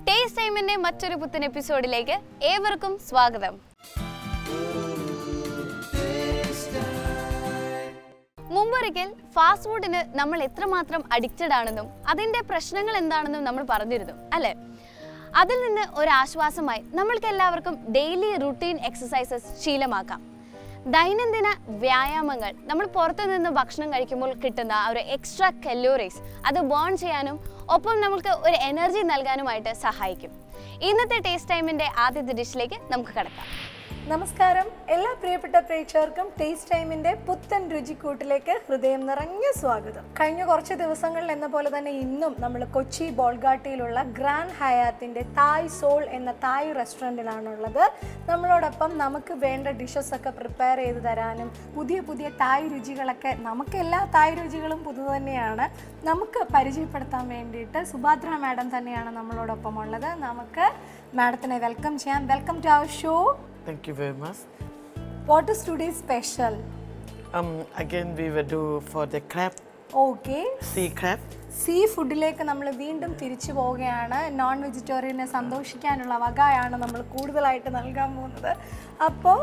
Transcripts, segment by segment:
Taste ടൈമിന്റെ മറ്റൊരു പുത്തൻ എപ്പിസോഡിലേക്ക് ഏവർക്കും സ്വാഗതം. മുമ്പൊരിക്കൽ ഫാസ്റ്റ് ഫുഡിന് നമ്മൾ എത്രമാത്രം അഡിക്റ്റഡ് ആണെന്നും അതിന്റെ പ്രശ്നങ്ങൾ എന്താണെന്നും നമ്മൾ പറഞ്ഞിരുന്നു അല്ലേ? അതിൽ നിന്ന് ഒരു ആശ്വാസമായി നമ്മൾക്ക് എല്ലാവർക്കും ഡെയിലി റുട്ടീൻ എക്സസൈസസ് ശീലമാക്കാം. ദൈനംദിന വ്യായാമങ്ങൾ നമ്മൾ പുറത്തു നിന്ന് ഭക്ഷണം കഴിക്കുമ്പോൾ കിട്ടുന്ന ഒരു എക്സ്ട്രാ കലോറീസ് അത് ബേൺ ചെയ്യാനും ഒപ്പം നമുക്ക് ഒരു എനർജി നൽകാനുമായിട്ട് സഹായിക്കും. ഇന്നത്തെ ടേസ്റ്റ് ടൈമിന്റെ ആദ്യത്തെ ഡിഷിലേക്ക് നമുക്ക് കടക്കാം. നമസ്കാരം, എല്ലാ പ്രിയപ്പെട്ട പ്രേക്ഷകർക്കും ടേസ്റ്റ് ടൈമിന്റെ പുത്തൻ രുചിക്കൂട്ടിലേക്ക് ഹൃദയം നിറഞ്ഞ സ്വാഗതം. കഴിഞ്ഞ കുറച്ച് ദിവസങ്ങളിൽ എന്ന പോലെ തന്നെ ഇന്നും നമ്മൾ കൊച്ചി ബോൾഗാട്ടിയിലുള്ള ഗ്രാൻഡ് ഹയാത്തിന്റെ തായ് സോൾ എന്ന തായ് റെസ്റ്റോറൻറ്റിലാണുള്ളത്. നമ്മളോടൊപ്പം നമുക്ക് വേണ്ട ഡിഷസ് ഒക്കെ പ്രിപ്പയർ ചെയ്ത് തരാനും പുതിയ പുതിയ തായ് രുചികളൊക്കെ, നമുക്ക് എല്ലാ തായ് രുചികളും പുതു തന്നെയാണ്, നമുക്ക് പരിചയപ്പെടുത്താൻ വേണ്ടിയിട്ട് സുഭദ്ര മാഡം തന്നെയാണ് നമ്മളോടൊപ്പം ഉള്ളത്. നമുക്ക് മാഡത്തിനെ വെൽക്കം ചെയ്യാം. Welcome to our show. Thank you very much. What is today's special? Again we will do for the crab. Okay. Sea crab. Sea ഫുഡിലേക്ക് നമ്മൾ വീണ്ടും തിരിച്ചു പോവുകയാണ്. നോൺ വെജിറ്റേറിയനെ സന്തോഷിക്കാനുള്ള വകയാണ് നമ്മൾ കൂടുതലായിട്ട് നൽകാൻ പോകുന്നത്. അപ്പോൾ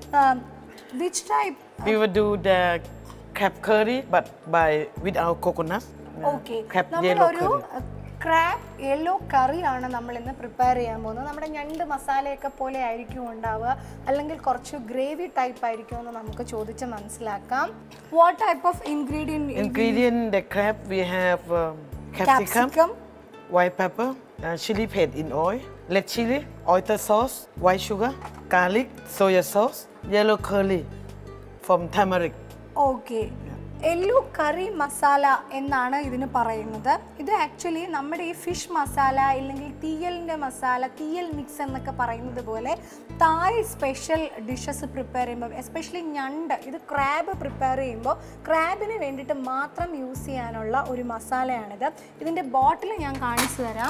which type? We will do the crab curry but without coconut. Okay. Crab yellow curry. Crab yellow കറിയാണ് നമ്മൾ ഇന്ന് പ്രിപ്പയർ ചെയ്യാൻ പോകുന്നത്. നമ്മുടെ ഞണ്ട് മസാലയൊക്കെ പോലെ ആയിരിക്കും ഉണ്ടാവുക, അല്ലെങ്കിൽ കുറച്ച് ഗ്രേവി ടൈപ്പ് ആയിരിക്കും എന്ന് നമുക്ക് ചോദിച്ച് മനസ്സിലാക്കാം. What type of ingredient the crab we have capsicum, white pepper, chili paste in oil, red chili, oyster sauce, white sugar, garlic, soya sauce, yellow curry from turmeric. Okay. Yellow curry masala എന്നാണ് ഇതിന് പറയുന്നത്. ഇത് actually നമ്മുടെ ഈ fish masala ഇല്ലെങ്കിൽ തീയലിൻ്റെ masala, theeyal mix എന്നൊക്കെ പറയുന്നത് പോലെ തായ് സ്പെഷ്യൽ ഡിഷസ് പ്രിപ്പയർ ചെയ്യുമ്പോൾ, എസ്പെഷ്യലി ഞണ്ട്, ഇത് ക്രാബ് പ്രിപ്പയർ ചെയ്യുമ്പോൾ ക്രാബിന് വേണ്ടിയിട്ട് മാത്രം യൂസ് ചെയ്യാനുള്ള ഒരു മസാലയാണിത്. ഇതിൻ്റെ ബോട്ടിൽ ഞാൻ കാണിച്ചു തരാം.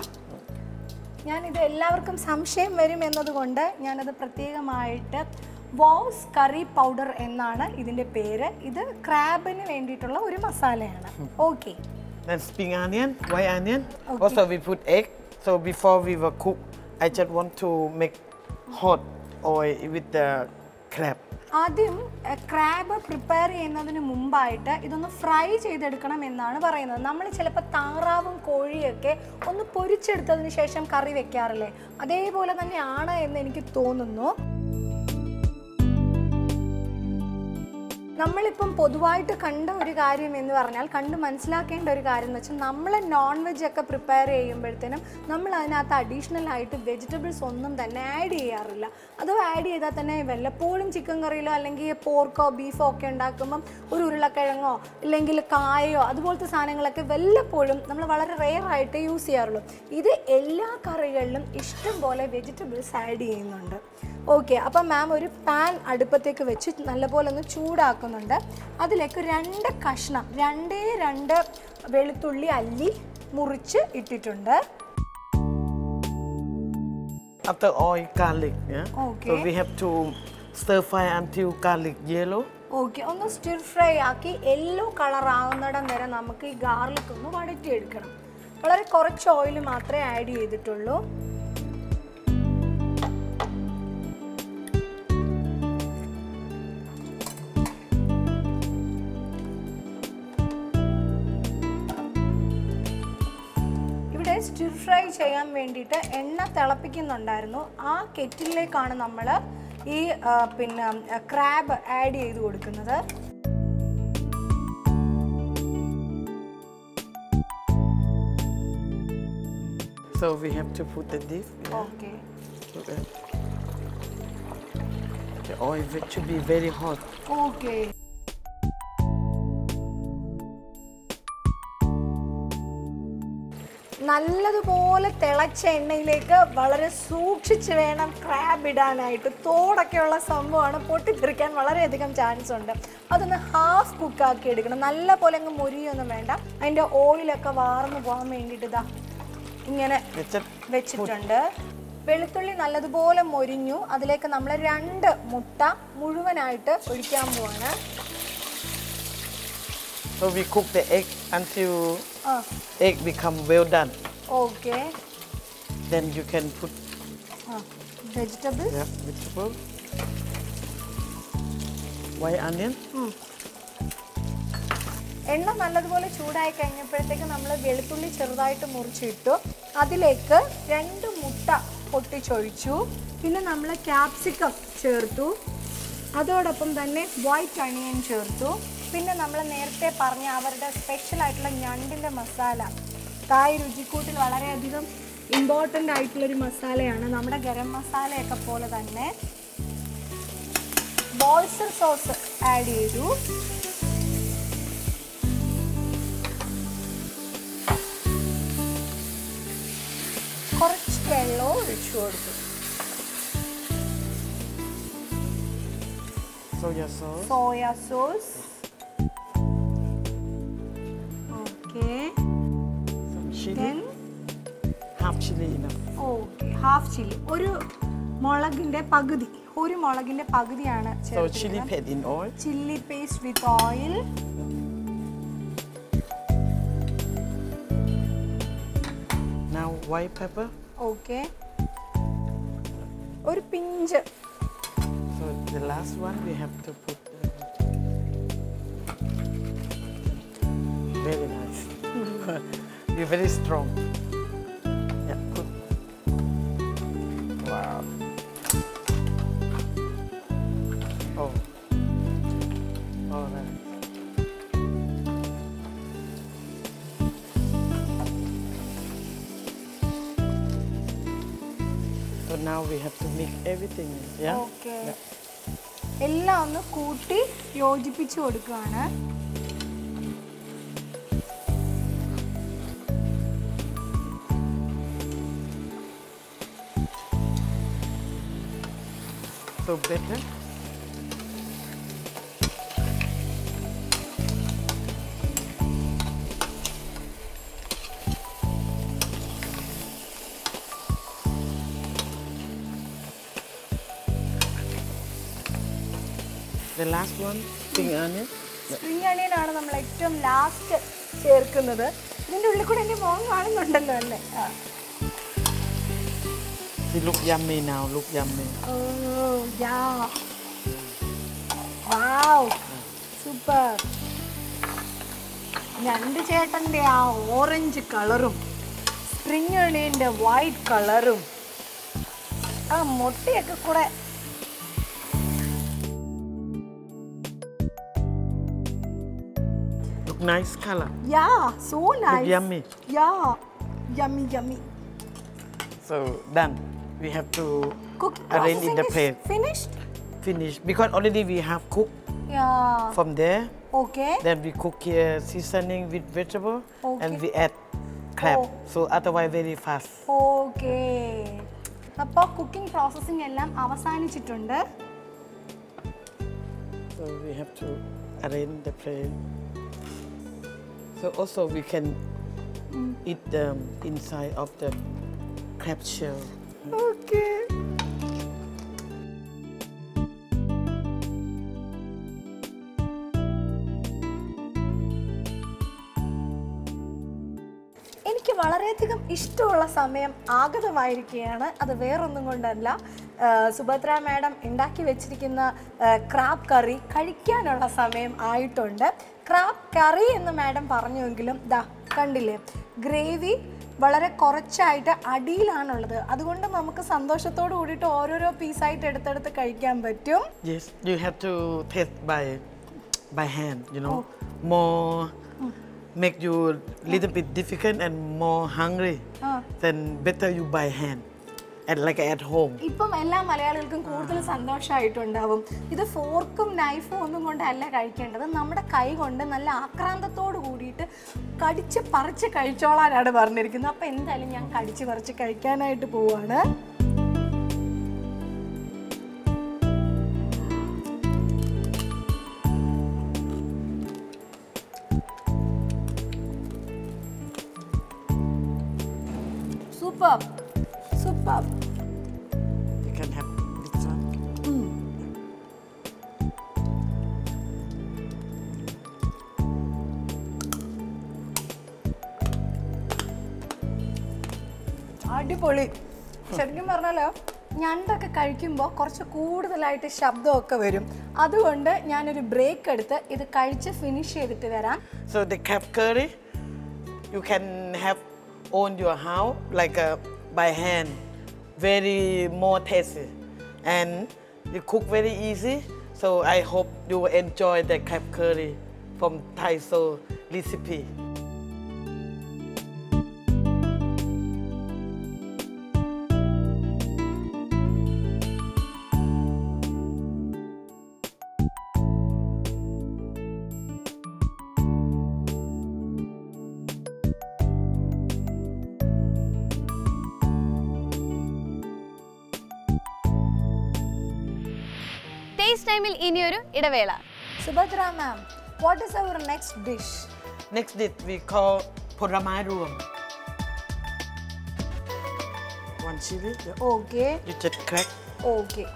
ഞാനിത് എല്ലാവർക്കും സംശയം വരും എന്നതുകൊണ്ട് ഞാനത് പ്രത്യേകമായിട്ട് വോസ് കറി പൗഡർ എന്നാണ് ഇതിൻ്റെ പേര്. ഇത് ക്രാബിന് വേണ്ടിയിട്ടുള്ള ഒരു മസാലയാണ്. Okay. Then spring onion, white onion. Okay. Also we put egg. So before we will cook, I just want to make hot oil with the crab. ആദ്യം ക്രാബ് പ്രിപ്പയർ ചെയ്യുന്നതിന് മുമ്പായിട്ട് ഇതൊന്ന് ഫ്രൈ ചെയ്തെടുക്കണം എന്നാണ് പറയുന്നത്. നമ്മൾ ചിലപ്പോൾ താറാവും കോഴിയൊക്കെ ഒന്ന് പൊരിച്ചെടുത്തതിന് ശേഷം കറി വെക്കാറില്ലേ, അതേപോലെ തന്നെയാണ് എന്ന് എനിക്ക് തോന്നുന്നു. നമ്മളിപ്പം പൊതുവായിട്ട് കണ്ട ഒരു കാര്യം എന്ന് പറഞ്ഞാൽ, കണ്ട് മനസ്സിലാക്കേണ്ട ഒരു കാര്യം എന്ന് വെച്ചാൽ, നമ്മൾ നോൺ വെജ് ഒക്കെ പ്രിപ്പയർ ചെയ്യുമ്പോഴത്തേനും നമ്മൾ അതിനകത്ത് അഡീഷണൽ ആയിട്ട് വെജിറ്റബിൾസ് ഒന്നും തന്നെ ആഡ് ചെയ്യാറില്ല. അതോ ആഡ് ചെയ്താൽ തന്നെ വല്ലപ്പോഴും ചിക്കൻ കറിയിലോ അല്ലെങ്കിൽ പോർക്കോ ബീഫോ ഒക്കെ ഉണ്ടാക്കുമ്പം ഒരു ഉരുളക്കിഴങ്ങോ ഇല്ലെങ്കിൽ കായയോ അതുപോലത്തെ സാധനങ്ങളൊക്കെ വല്ലപ്പോഴും നമ്മൾ വളരെ റെയർ ആയിട്ട് യൂസ് ചെയ്യാറുള്ളൂ. ഇത് എല്ലാ കറികളിലും ഇഷ്ടം പോലെ വെജിറ്റബിൾസ് ആഡ് ചെയ്യുന്നുണ്ട്. ഓക്കെ. അപ്പം മാം ഒരു പാൻ അടുപ്പത്തേക്ക് വെച്ച് നല്ലപോലെ ഒന്ന് ചൂടാക്കുന്നുണ്ട്. അതിലേക്ക് 2 കഷ്ണം, 2 വെളുത്തുള്ളി അല്ലി മുറിച്ച് ഇട്ടിട്ടുണ്ട്. After oil, garlic, yeah? Okay. So we have to stir fry until garlic yellow. Okay. ഒന്ന് സ്റ്റിർ ഫ്രൈ ആക്കി യെല്ലോ കളർ ആവുന്നിടം വരെ നമുക്ക് ഈ ഗാർലിക് ഒന്ന് വഴറ്റിയെടുക്കണം. വളരെ കുറച്ച് ഓയിൽ മാത്രമേ ആഡ് ചെയ്തിട്ടുള്ളൂ. സ്റ്റിർ ഫ്രൈ ചെയ്യാൻ വേണ്ടിയിട്ട് എണ്ണ തിളപ്പിക്കുന്നുണ്ടായിരുന്നു. ആ കെറ്റിലേക്കാണ് നമ്മൾ ഈ ക്രാബ് ആഡ് ചെയ്ത് കൊടുക്കുന്നത്. So we have to put the dish. Okay. Okay. The oil should be very hot. Okay. നല്ലതുപോലെ തിളച്ച എണ്ണയിലേക്ക് വളരെ സൂക്ഷിച്ച് വേണം ക്രാബ് ഇടാനായിട്ട്. തോടൊക്കെയുള്ള സംഭവമാണ്, പൊട്ടിത്തെറിക്കാൻ വളരെയധികം ചാൻസ് ഉണ്ട്. അതൊന്ന് ഹാഫ് കുക്കാക്കി എടുക്കണം. നല്ല പോലെ അങ്ങ് മുരിയൊന്നും വേണ്ട. അതിൻ്റെ ഓയിലൊക്കെ വാർന്നു പോകാൻ വേണ്ടിയിട്ട് ഇതാ ഇങ്ങനെ വെച്ചിട്ടുണ്ട്. വെളുത്തുള്ളി നല്ലതുപോലെ മൊരിഞ്ഞു. അതിലേക്ക് നമ്മൾ 2 മുട്ട മുഴുവനായിട്ട് ഒഴിക്കാൻ പോവാണ്. So we cook the egg until egg become well done. Okay. Then you can put vegetables. vegetable, white onion. എണ്ണ നല്ലതുപോലെ ചൂടായി കഴിഞ്ഞപ്പോഴത്തേക്ക് നമ്മൾ വെളുത്തുള്ളി ചെറുതായിട്ട് മുറിച്ചിട്ടു. അതിലേക്ക് 2 മുട്ട പൊട്ടിച്ചൊഴിച്ചു. പിന്നെ നമ്മൾ ക്യാപ്സിക്കം ചേർത്തു. അതോടൊപ്പം തന്നെ വൈറ്റ് അണിയൻ ചേർത്തു. പിന്നെ നമ്മൾ നേരത്തെ പറഞ്ഞ അവരുടെ സ്പെഷ്യൽ ആയിട്ടുള്ള ഞണ്ടിൻ്റെ മസാല, തായ് രുചിക്കൂട്ടിൽ വളരെയധികം ഇമ്പോർട്ടൻ്റ് ആയിട്ടുള്ളൊരു മസാലയാണ്. നമ്മുടെ ഗരം മസാലയൊക്കെ പോലെ തന്നെ ബോൾസർ സോസ് ആഡ് ചെയ്തു. കുറച്ച് വെള്ളവും ഒഴിച്ചു കൊടുത്തു. Soya sauce. Soya sauce. Okay. Some chili. Then half chili enough. okay, half chili. ഒരു മുളകിന്റെ പകുതിയാണ് So ചേർക്കുന്നത്. chili paste in oil. Chili paste with oil. Now white pepper. Okay. ഒരു pinch. So the last one we have to put. Very nice. You're very strong. Yeah, good. Wow. Oh. All right. So now we have to mix everything. Yeah. Okay. Yeah. എല്ലാം ഒന്ന് കൂട്ടി യോജിപ്പിച്ചു കൊടുക്കുകയാണ്. So better. The last one, spring onion. Spring onion ആണ് നമ്മൾ ഏറ്റവും last ചേർക്കുന്നത്. ഇതിന്റെ ഉള്ളിൽ കൂടെ എന്റെ മോൻ കാണുന്നുണ്ടല്ലോ അല്ലേ? It look yummy now. Look yummy. Oh yeah. Wow. Super. ഞണ്ട് ചേട്ടന്റെ ആ ഓറഞ്ച് കളറും സ്പ്രിംഗ് അണിയന്റെ വൈറ്റ് കളറും ആ മുട്ടയൊക്കെ കൂടെ Look nice color. yeah, so nice. Look yummy. Yeah. Yummy, yummy. So done. We have to Cook arrange in the processing is plate. finished? Finish because already we have cooked Yeah. from there. Okay. Then we cook here seasoning with vegetable and Okay. we add crab. Oh. So otherwise very fast. Okay. അപ്പോൾ cooking processing എല്ലാം അവസാനിച്ചിട്ടുണ്ട്. So we have to arrange the plate. So also we can eat the inside of the crab shell. Okay. എനിക്ക് വളരെയധികം ഇഷ്ടമുള്ള സമയം ആഗതമായിരിക്കുകയാണ്. അത് വേറൊന്നും കൊണ്ടല്ല, സുഭദ്ര മാഡം ഉണ്ടാക്കി വെച്ചിരിക്കുന്ന ക്രാബ് കറി കഴിക്കാനുള്ള സമയം ആയിട്ടുണ്ട്. ക്രാബ് കറി എന്ന് മാഡം പറഞ്ഞുവെങ്കിലും ദാ കണ്ടില്ലേ, ഗ്രേവി വളരെ കുറച്ചായിട്ട് അടിയിലാണുള്ളത്. അതുകൊണ്ട് നമുക്ക് സന്തോഷത്തോട് കൂടിയിട്ട് ഓരോരോ പീസായിട്ട് എടുത്തെടുത്ത് കഴിക്കാൻ പറ്റും. Yes, you have to taste by hand, you know. More make you little bit difficult and more hungry. Then better you by hand. Like at home. ഇപ്പം എല്ലാ മലയാളികൾക്കും കൂടുതൽ സന്തോഷമായിട്ടുണ്ടാവും. ഇത് ഫോർക്കും നൈഫും ഒന്നും കൊണ്ടല്ല കഴിക്കേണ്ടത്, നമ്മുടെ കൈ കൊണ്ട് നല്ല ആക്രാന്തത്തോട് കൂടിയിട്ട് കടിച്ച് പറിച്ച് കഴിച്ചോളാനാണ് പറഞ്ഞിരിക്കുന്നത്. അപ്പം എന്തായാലും ഞാൻ കടിച്ച് പറിച്ച് കഴിക്കാനായിട്ട് പോവാണ്. Super super. You can have this one. അടിപൊളി. ശരിക്കും പറഞ്ഞാലോ ഞണ്ടൊക്കെ കഴിക്കുമ്പോൾ കുറച്ച് കൂടുതലായിട്ട് ശബ്ദമൊക്കെ വരും. അതുകൊണ്ട് ഞാനൊരു ബ്രേക്ക് എടുത്ത് ഇത് കഴിച്ച് ഫിനിഷ് ചെയ്തിട്ട് വരാം. So the crab curry, you can have on your house like by hand, very more tasty, and you cook very easy. So I hope you will enjoy the crab curry from Thai Soul recipe. Taste ടൈമിൽ ഇനിയൊരു ഇടവേള. സുഭദ്ര മാം, what is our next dish? Next dish we call Poramai Ruam. One chili. Okay. You just crack. Okay.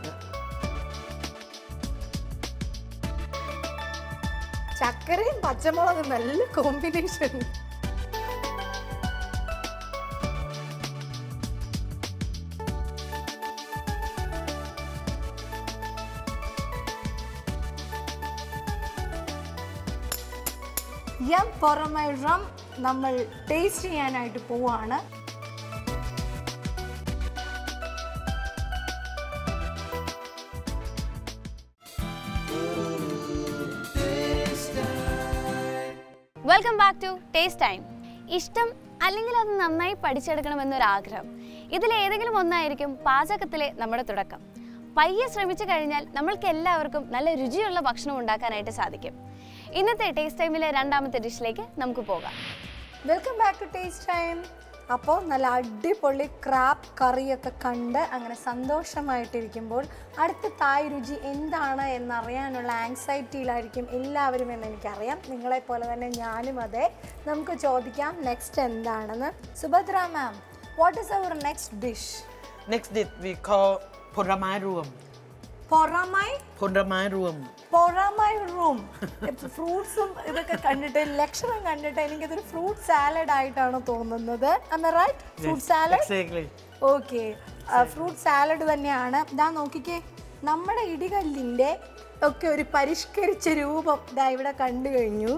ചക്കരയും പച്ചമുളകും നല്ല combination. Poramai Ruam നമ്മൾ taste ചെയ്യാനായിട്ട് പോവാണ്. Welcome back to taste time. ഇഷ്ടം അല്ലെങ്കിൽ അത് നന്നായി പഠിച്ചെടുക്കണമെന്നൊരാഗ്രഹം, ഇതിലേതെങ്കിലും ഒന്നായിരിക്കും പാചകത്തിലെ നമ്മുടെ തുടക്കം. പയ്യെ ശ്രമിച്ചു കഴിഞ്ഞാൽ നമ്മൾക്ക് എല്ലാവർക്കും നല്ല രുചിയുള്ള ഭക്ഷണം ഉണ്ടാക്കാനായിട്ട് സാധിക്കും. ഇന്നത്തെ ടേസ്റ്റ് ടൈമിലെ രണ്ടാമത്തെ ഡിഷിലേക്ക് നമുക്ക് പോകാം. Welcome back to taste time. അപ്പോൾ നല്ല അടിപൊളി ക്രാബ് കറിയൊക്കെ കണ്ട് അങ്ങനെ സന്തോഷമായിട്ടിരിക്കുമ്പോൾ അടുത്ത തായ് രുചി എന്താണ് എന്നറിയാനുള്ള ആങ്സൈറ്റിയിലായിരിക്കും എല്ലാവരും എന്ന് എനിക്കറിയാം. നിങ്ങളെപ്പോലെ തന്നെ ഞാനും അതെ. നമുക്ക് ചോദിക്കാം നെക്സ്റ്റ് എന്താണെന്ന്. Subhadra ma'am, what is our next dish? Next dish we call Poramai Ruam. Poramai Ruam. ഫ്രൂട്ട്സും ഇതൊക്കെ കണ്ടിട്ട് ലക്ഷണം കണ്ടിട്ട് എനിക്കിതൊരു ഫ്രൂട്ട് സാലഡ് ആയിട്ടാണ് തോന്നുന്നത്. Fruit salad. Exactly. Okay, fruit salad തന്നെയാണ്. ഇതാ നോക്കിക്കേ, നമ്മുടെ ഇടികല്ലിൻ്റെ ഒക്കെ ഒരു പരിഷ്കരിച്ച രൂപം ഇതാ ഇവിടെ കണ്ടു കഴിഞ്ഞു.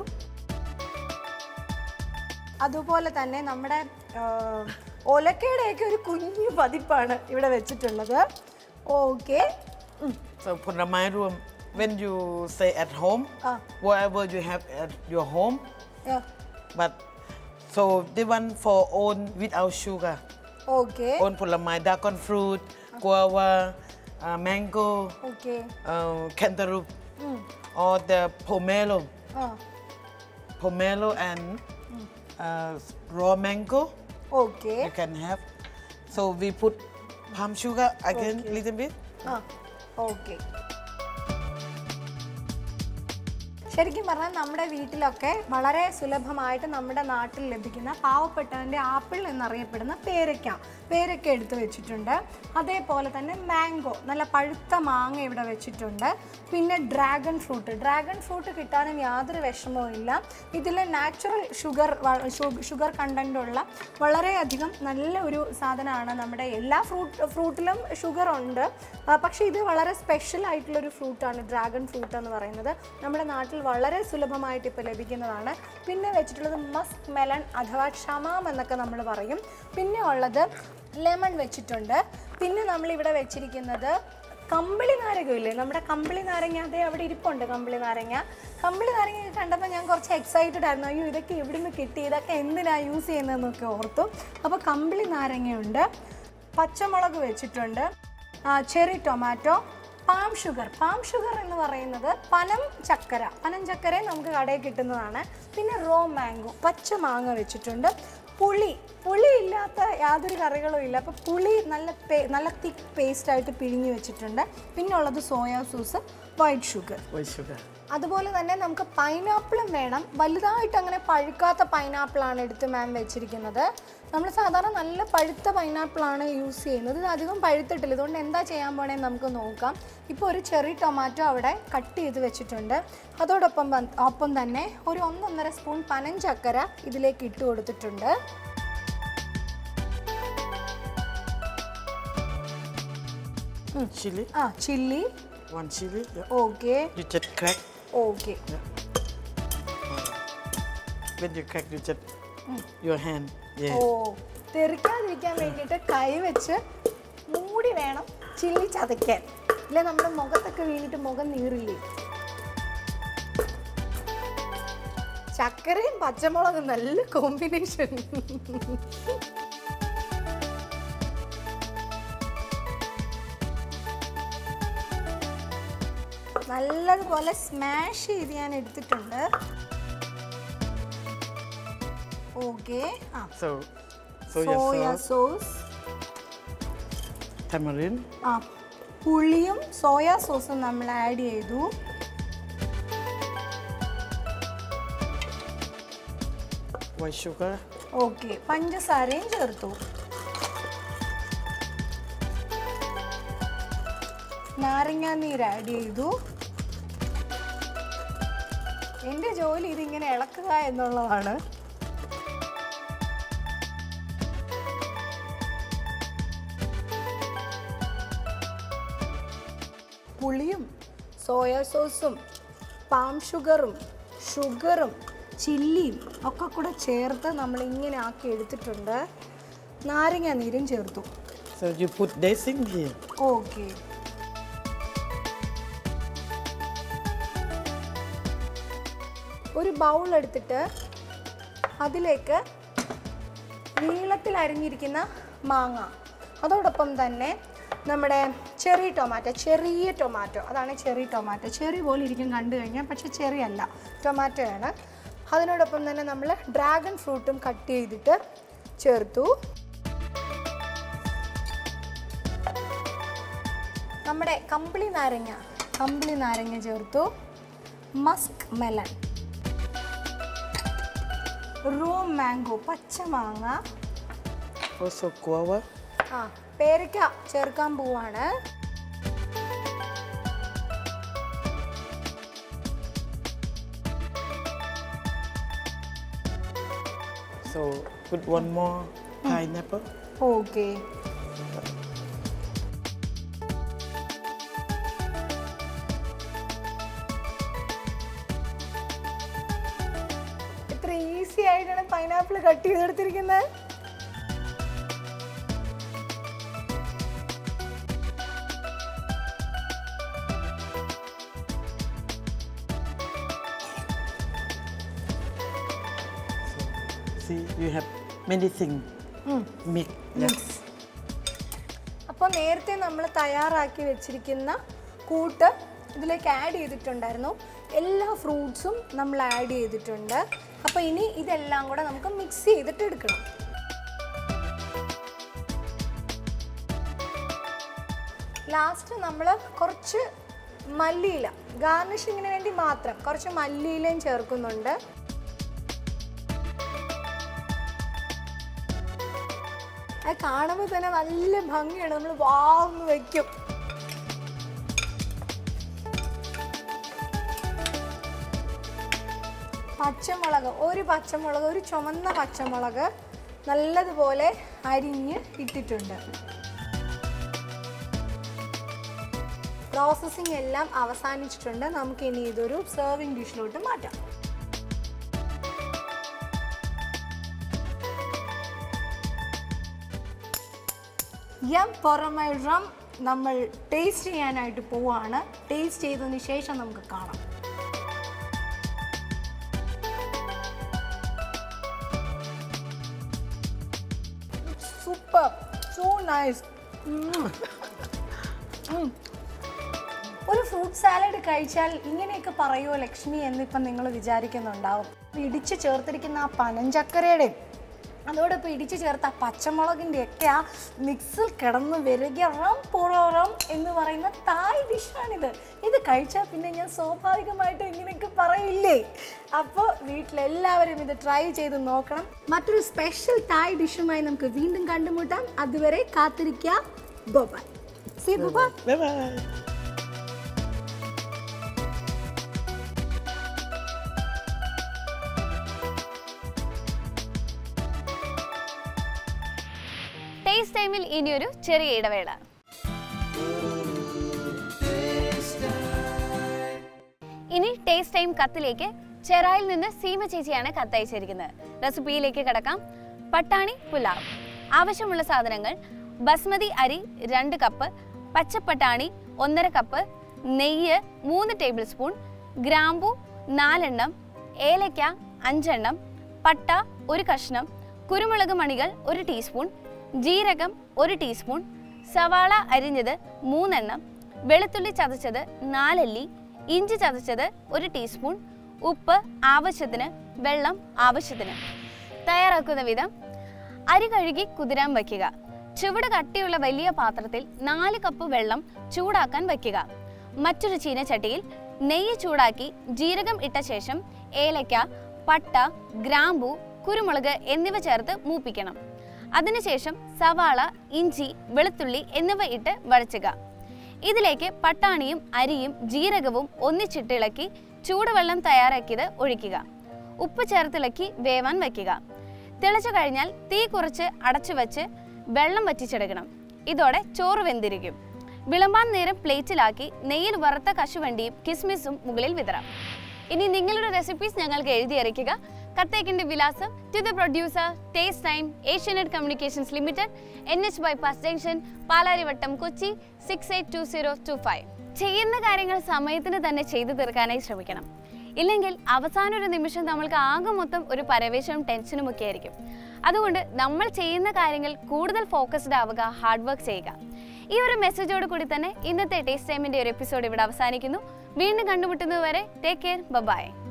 അതുപോലെ തന്നെ നമ്മുടെ ഒലക്കയുടെയൊക്കെ ഒരു കുഞ്ഞു പതിപ്പാണ് ഇവിടെ വെച്ചിട്ടുള്ളത്. Okay. So Poramai Ruam, when you say at home, whatever you have at your home, but so the one for own without sugar. Okay. Own Poramai, dragon fruit, guava, mango, cantaloupe, or the pomelo. Pomelo and raw mango. Okay. You can have. So we put palm sugar again, little bit. Okay. ശരിക്കും പറഞ്ഞാൽ നമ്മുടെ വീട്ടിലൊക്കെ വളരെ സുലഭമായിട്ട് നമ്മുടെ നാട്ടിൽ ലഭിക്കുന്ന പാവപ്പെട്ടവൻ്റെ apple എന്നറിയപ്പെടുന്ന പേരയ്ക്ക എടുത്ത് വെച്ചിട്ടുണ്ട്. അതേപോലെ തന്നെ മാംഗോ, നല്ല പഴുത്ത മാങ്ങ ഇവിടെ വെച്ചിട്ടുണ്ട്. പിന്നെ ഡ്രാഗൺ ഫ്രൂട്ട് കിട്ടാനും യാതൊരു വിഷമവും ഇല്ല. ഇതിൽ നാച്ചുറൽ ഷുഗർ കണ്ടൻ്റുള്ള വളരെയധികം നല്ല ഒരു സാധനമാണ്. നമ്മുടെ എല്ലാ ഫ്രൂട്ടിലും ഷുഗർ ഉണ്ട്, പക്ഷേ ഇത് വളരെ സ്പെഷ്യൽ ആയിട്ടുള്ളൊരു ഫ്രൂട്ടാണ് ഡ്രാഗൺ ഫ്രൂട്ട് എന്ന് പറയുന്നത്. നമ്മുടെ നാട്ടിൽ വളരെ സുലഭമായിട്ട് ഇപ്പോൾ ലഭിക്കുന്നതാണ്. പിന്നെ വെച്ചിട്ടുള്ളത് മസ്ക് മെലൺ അഥവാ ക്ഷമാം എന്നൊക്കെ നമ്മൾ പറയും. പിന്നെ ഉള്ളത് ലെമൺ വെച്ചിട്ടുണ്ട്. പിന്നെ നമ്മളിവിടെ വെച്ചിരിക്കുന്നത് കമ്പിളി നാരകമില്ലേ, നമ്മുടെ കമ്പിളി നാരങ്ങ, അതേ അവിടെ ഇരിപ്പുണ്ട് കമ്പിളി നാരങ്ങ കണ്ടപ്പോൾ ഞാൻ കുറച്ച് എക്സൈറ്റഡ് ആയിരുന്നു. അയ്യോ ഇതൊക്കെ എവിടെ നിന്ന് കിട്ടി, ഇതൊക്കെ എന്തിനാണ് യൂസ് ചെയ്യുന്നതെന്നൊക്കെ ഓർത്തു. അപ്പോൾ കമ്പിളി നാരങ്ങയുണ്ട്, പച്ചമുളക് വെച്ചിട്ടുണ്ട്, ചെറി ടൊമാറ്റോ, പാം ഷുഗർ എന്ന് പറയുന്നത് പനം ചക്കര നമുക്ക് കടയിൽ കിട്ടുന്നതാണ്. പിന്നെ റോ മാംഗോ, പച്ച മാങ്ങ വെച്ചിട്ടുണ്ട്. പുളി ഇല്ലാത്ത യാതൊരു കറികളും ഇല്ല. അപ്പോൾ പുളി നല്ല തിക്ക് പേസ്റ്റായിട്ട് പിഴിഞ്ഞ് വെച്ചിട്ടുണ്ട്. പിന്നെ ഉള്ളത് സോയാ സോസ്, വൈറ്റ് ഷുഗർ. അതുപോലെ തന്നെ നമുക്ക് പൈനാപ്പിളും വേണം. വലുതായിട്ട് അങ്ങനെ പഴുക്കാത്ത പൈനാപ്പിളാണ് എടുത്ത് മാം വെച്ചിരിക്കുന്നത്. നമ്മൾ സാധാരണ നല്ല പഴുത്ത പൈനാപ്പിളാണ് യൂസ് ചെയ്യുന്നത്. ഇത് അധികം പഴുത്തിട്ടില്ല, ഇതുകൊണ്ട് എന്താ ചെയ്യാൻ പോണേന്ന് നമുക്ക് നോക്കാം. ഇപ്പോൾ ഒരു ചെറി ടൊമാറ്റോ അവിടെ കട്ട് ചെയ്ത് വെച്ചിട്ടുണ്ട്. അതോടൊപ്പം തന്നെ ഒരു 1-1.5 സ്പൂൺ പനഞ്ചക്കര ഇതിലേക്ക് ഇട്ട് കൊടുത്തിട്ടുണ്ട്. chili. Chili. 1 chili. Yeah. Okay. You just crack. Okay. Yeah. When you crack, you just your hand. Yeah. തെറിക്കാതിരിക്കാൻ വേണ്ടിയിട്ട് കൈ വെച്ച് മൂടി വേണം ചില്ലി ചതയ്ക്കാൻ. ഇല്ല നമ്മുടെ മുഖത്തൊക്കെ വീണിട്ട് മുഖം നീറില്ലേ. ചക്കരയും പച്ചമുളകും നല്ല കോമ്പിനേഷൻ. നല്ലതുപോലെ സ്മാഷ് ചെയ്ത് ഞാൻ എടുത്തിട്ടുണ്ട്. ഓക്കെ. Soya sauce. Tamarind. പുളിയും സോയാ സോസും നമ്മൾ ആഡ് ചെയ്തു. White sugar. ഓക്കെ. പഞ്ചസാരയും ചേർത്തു. നാരങ്ങാനീര് ആഡ് ചെയ്തു. എൻ്റെ ജോലി ഇതിങ്ങനെ ഇളക്കുക എന്നുള്ളതാണ്. പുളിയും സോയാ സോസും പാം ഷുഗറും ചില്ലിയും ഒക്കെ കൂടെ ചേർത്ത് നമ്മൾ ഇങ്ങനെ ആക്കി എടുത്തിട്ടുണ്ട്. നാരങ്ങ നീരും ചേർത്തു. So you put dressing here. Okay. ഒരു ബൗൾ എടുത്തിട്ട് അതിലേക്ക് നീളത്തിൽ അരിഞ്ഞിരിക്കുന്ന മാങ്ങ, അതോടൊപ്പം തന്നെ നമ്മുടെ ചെറിയ ടൊമാറ്റോ, അതാണ് ചെറിയ ടൊമാറ്റോ. ചെറി പോലെ ഇരിക്കും കണ്ടു കഴിഞ്ഞാൽ, പക്ഷെ ചെറി അല്ല, ടൊമാറ്റോ ആണ്. അതിനോടൊപ്പം തന്നെ നമ്മൾ ഡ്രാഗൺ ഫ്രൂട്ടും കട്ട് ചെയ്തിട്ട് ചേർത്തു. നമ്മുടെ കമ്പിളി നാരങ്ങ ചേർത്തു. മസ്ക് മെലൺ, റോ മാംഗോ പച്ചമാങ്ങ, Also guava. പേരയ്ക്ക ചേർക്കാൻ പോവാണ്. So put one more pineapple. Okay. എത്ര ഈസി ആയിട്ടാണ് പൈനാപ്പിൾ കട്ട് ചെയ്തെടുത്തിരിക്കുന്നത്. See, you have many things. Mix. Yeah. അപ്പോൾ നേരത്തെ നമ്മൾ തയ്യാറാക്കി വെച്ചിരിക്കുന്ന കൂട്ട് ഇതിലേക്ക് ആഡ് ചെയ്തിട്ടുണ്ടായിരുന്നു. എല്ലാ ഫ്രൂട്ട്സും നമ്മൾ ആഡ് ചെയ്തിട്ടുണ്ട്. അപ്പോൾ ഇനി ഇതെല്ലാം കൂടെ നമുക്ക് മിക്സ് ചെയ്തിട്ട് എടുക്കണം. ലാസ്റ്റ് നമ്മൾ കുറച്ച് മല്ലിയില ഗാർണിഷിങ്ങിന് വേണ്ടി മാത്രം കുറച്ച് മല്ലിയിലയും ചേർക്കുന്നുണ്ട്. അത് കാണുമ്പോൾ തന്നെ നല്ല ഭംഗിയാണ്. നമ്മൾ വാന്ന് വയ്ക്കും. പച്ചമുളക്, ഒരു ചുവന്ന പച്ചമുളക് നല്ലതുപോലെ അരിഞ്ഞ് ഇട്ടിട്ടുണ്ട്. പ്രോസസ്സിംഗ് എല്ലാം അവസാനിച്ചിട്ടുണ്ട്. നമുക്കിനി ഇതൊരു സെർവിങ് ഡിഷിലോട്ട് മാറ്റാം. യം പൊറമൈ റം നമ്മൾ ടേസ്റ്റ് ചെയ്യാനായിട്ട് പോവാണ്. ടേസ്റ്റ് ചെയ്തതിന് ശേഷം നമുക്ക് കാണാം. Super, so nice. ഒരു ഫ്രൂട്ട് സാലഡ് കഴിച്ചാൽ ഇങ്ങനെയൊക്കെ പറയുമോ ലക്ഷ്മി എന്നിപ്പം നിങ്ങൾ വിചാരിക്കുന്നുണ്ടാവും. ഇടിച്ച് ചേർത്തിരിക്കുന്ന ആ പനഞ്ചക്കരയുടെയും അതോടൊപ്പം ഇടിച്ച് ചേർത്ത പച്ചമുളകിൻ്റെ ഒക്കെ ആ മിക്സിൽ കിടന്ന് വരിക റം എന്ന് പറയുന്ന തായ് ഡിഷാണിത്. ഇത് കഴിച്ചാൽ പിന്നെ ഞാൻ സ്വാഭാവികമായിട്ട് ഇങ്ങനെയൊക്കെ പറയില്ലേ. അപ്പോൾ വീട്ടിലെല്ലാവരും ഇത് ട്രൈ ചെയ്ത് നോക്കണം. മറ്റൊരു സ്പെഷ്യൽ തായ് ഡിഷുമായി നമുക്ക് വീണ്ടും കണ്ടുമുട്ടാം. അതുവരെ കാത്തിരിക്കുക. Bye. See you. Bye. Taste ടൈമിൽ ഇനിയൊരു ചെറിയ ഇടവേള. ഇനി ടേസ്റ്റ് ടൈം കത്തിലേക്ക് ചെറായിൽ നിന്ന് സീമ ചേച്ചിയാണ് കത്തയച്ചിരിക്കുന്നത്. റെസിപ്പിയിലേക്ക് കടക്കാം. പട്ടാണി പുലാവ്. ആവശ്യമുള്ള സാധനങ്ങൾ: ബസ്മതി അരി 2 കപ്പ്, പച്ചപ്പട്ടാണി 1.5 കപ്പ്, നെയ്യ് 3 ടേബിൾ സ്പൂൺ, ഗ്രാമ്പു 4 എണ്ണം, ഏലക്ക 5 എണ്ണം, പട്ട 1 കഷ്ണം, കുരുമുളക് മണികൾ 1 ടീസ്പൂൺ, ജീരകം 1 ടീസ്പൂൺ, സവാള അരിഞ്ഞത് 3 എണ്ണം, വെളുത്തുള്ളി ചതച്ചത് 4 അല്ലി, ഇഞ്ചി ചതച്ചത് 1 ടീസ്പൂൺ, ഉപ്പ് ആവശ്യത്തിന്, വെള്ളം ആവശ്യത്തിന്. തയ്യാറാക്കുന്ന വിധം: അരി കഴുകി കുതിരാൻ വയ്ക്കുക. ചുവട് കട്ടിയുള്ള വലിയ പാത്രത്തിൽ 4 കപ്പ് വെള്ളം ചൂടാക്കാൻ വയ്ക്കുക. മറ്റൊരു ചീനച്ചട്ടിയിൽ നെയ്യ് ചൂടാക്കി ജീരകം ഇട്ട ശേഷം ഏലക്ക, പട്ട, ഗ്രാമ്പു, കുരുമുളക് എന്നിവ ചേർത്ത് മൂപ്പിക്കണം. അതിനുശേഷം സവാള, ഇഞ്ചി, വെളുത്തുള്ളി എന്നിവ ഇട്ട് വഴച്ചുക. ഇതിലേക്ക് പട്ടാണിയും അരിയും ജീരകവും ഒന്നിച്ചിട്ടിളക്കി ചൂടുവെള്ളം തയ്യാറാക്കിയത് ഒഴിക്കുക. ഉപ്പ് ചേർത്തിളക്കി വേവാൻ വയ്ക്കുക. തിളച്ചു കഴിഞ്ഞാൽ തീ കുറച്ച് അടച്ചു വെച്ച് വെള്ളം വറ്റിച്ചെടുക്കണം. ഇതോടെ ചോറ് വെന്തിരിക്കും. വിളമ്പാൻ നേരം പ്ലേറ്റിലാക്കി നെയ്യിൽ വറുത്ത കശുവണ്ടിയും കിസ്മിസും മുകളിൽ വിതറാം. ഇനി നിങ്ങളുടെ റെസിപ്പീസ് ഞങ്ങൾക്ക് എഴുതി അറിയിക്കുക. കത്തയക്കേണ്ട വിലാസം: to the producer, taste time, Asianet communications limited, NH bypass junction, Palarivattom, Kochi 682025. ചെയ്യുന്ന കാര്യങ്ങൾ സമയത്തിന് തന്നെ ചെയ്തു തീർക്കാനായി ശ്രമിക്കണം. ഇല്ലെങ്കിൽ അവസാന ഒരു നിമിഷം നമ്മൾക്ക് ആകെ മൊത്തം ഒരു പരവേശവും ടെൻഷനും ഒക്കെ ആയിരിക്കും. അതുകൊണ്ട് നമ്മൾ ചെയ്യുന്ന കാര്യങ്ങൾ കൂടുതൽ ഫോക്കസ്ഡ് ആവുക, ഹാർഡ് വർക്ക് ചെയ്യുക. ഈ ഒരു മെസ്സേജോട് കൂടി തന്നെ ഇന്നത്തെ ടേസ്റ്റ് ടൈമിൻ്റെ ഒരു എപ്പിസോഡ് ഇവിടെ അവസാനിക്കുന്നു. വീണ്ടും കണ്ടുമുട്ടുന്നതുവരെ ടേക്ക് കെയർ, ബൈ.